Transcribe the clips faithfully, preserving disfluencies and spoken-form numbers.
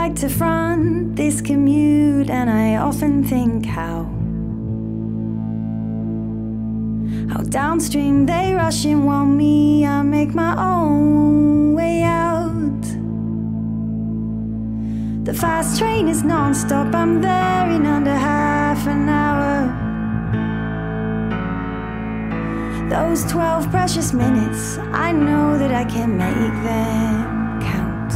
like to front this commute, and I often think how How downstream they rush in while me, I make my own way out. The fast train is non-stop, I'm there in under half an hour. Those twelve precious minutes, I know that I can make them count.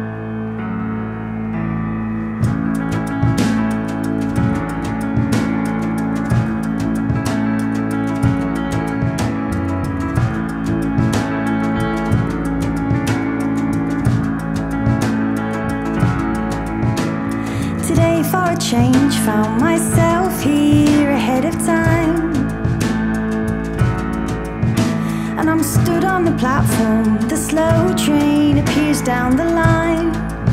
Today for a change, found myself here ahead of time. And I'm stood on the platform, the slow train appears down the line.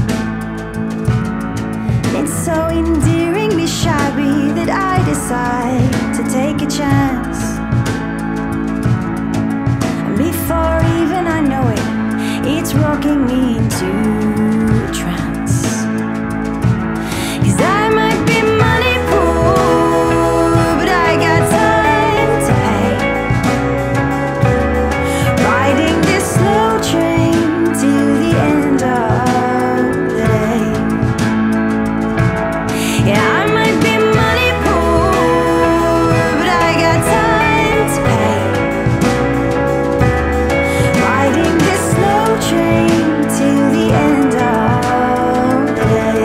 It's so endearingly shabby that I decide to take a chance. And before even I know it, it's rocking me into a trance. 'Cause I might be money poor, but I got time to pay. Riding this slow train till the end of the day. Yeah, I might be money poor, but I got time to pay. Riding this slow train till the end of the day.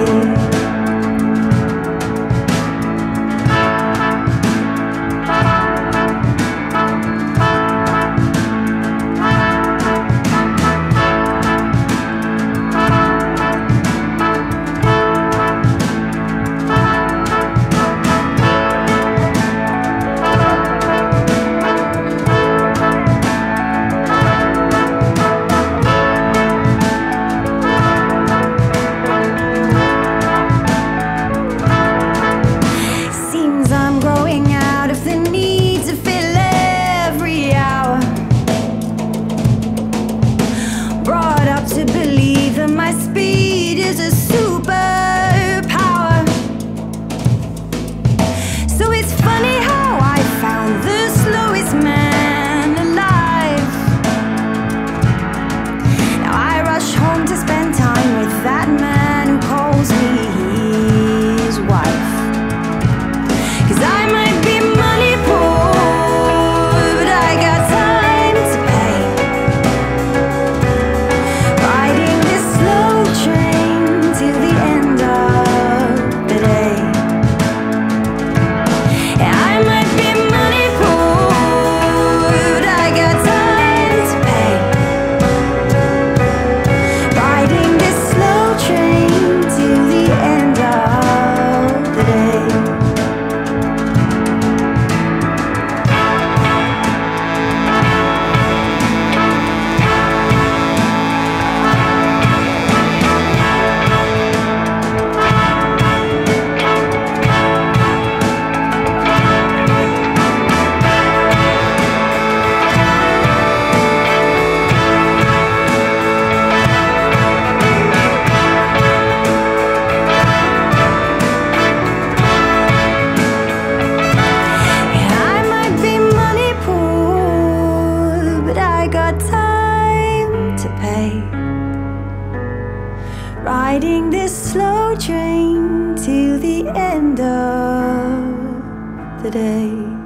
Seems I'm growing out of the need to fill every hour. Brought up to believe that my speed is a superpower. So it's funny how I found the slowest man alive. Now I rush home to spend time with that man who calls me his wife. 'Cause I might be money poor, but I got time to pay. Riding this slow train till the end of the day. Yeah, I might be money poor, but I got time to pay. Riding this slow train till the end of the day. Yeah, I might be money poor, but I got time to pay. Riding this slow train till the end of the day.